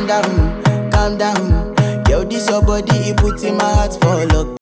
calm down, calm down. Yo, this your body, it puts in my heart for lockdown.